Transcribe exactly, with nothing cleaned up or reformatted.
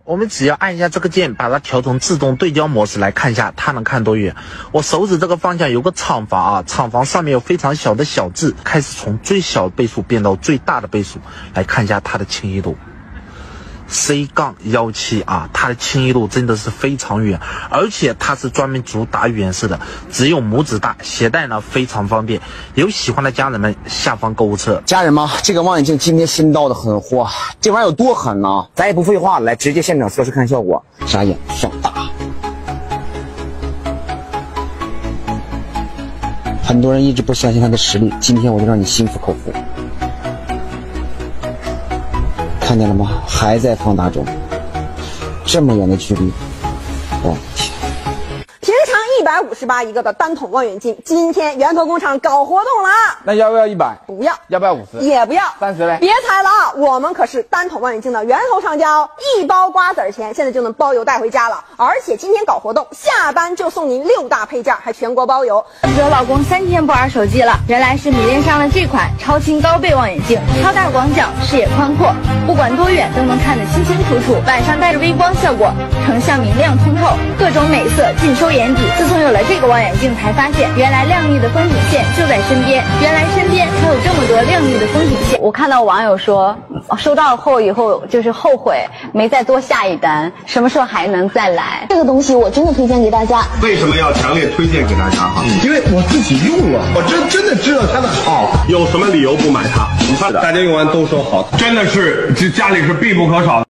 我们只要按一下这个键，把它调成自动对焦模式，来看一下它能看多远。我手指这个方向有个厂房啊，厂房上面有非常小的小字，开始从最小的倍数变到最大的倍数，来看一下它的清晰度。C 杠幺七啊，它的清晰度真的是非常远，而且它是专门主打远视的，只有拇指大，携带呢非常方便。有喜欢的家人们，下方购物车。 家人们，这个望远镜今天新到的很货，这玩意儿有多狠呢？咱也不废话了，来直接现场测试看效果。眨眼放大。很多人一直不相信它的实力，今天我就让你心服口服。看见了吗？还在放大中，这么远的距离，我的天！ 平常一百五十八一个的单筒望远镜，今天源头工厂搞活动了。 那要不要一百？ 不要。 要不要五十？ 也不要。 三十嘞？ 别猜了啊！我们可是单筒望远镜的源头厂家哦，一包瓜子钱，现在就能包邮带回家了。而且今天搞活动，下单就送您六大配件，还全国包邮。 我老公三天不玩手机了，原来是迷恋上了这款超清高倍望远镜，超大广角，视野宽阔，不管多远都能看得清清楚楚，晚上带着微光效果，成像明亮通透，各种美色尽收眼底。自从有了这个望远镜，才发现原来亮丽的风景线就在身边，原来身边还有这么多亮丽的风景线。 我看到网友说，收到后以后就是后悔没再多下一单，什么时候还能再来？ 这个东西我真的推荐给大家。 为什么要强烈推荐给大家哈？ 嗯、因为我自己用了，我真真的知道它的好， 有什么理由不买它？你看， 大家用完都说好， 真的是这家里是必不可少的。